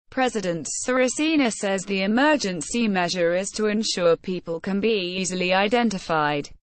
President Sirisena says the emergency measure is to ensure people can be easily identified.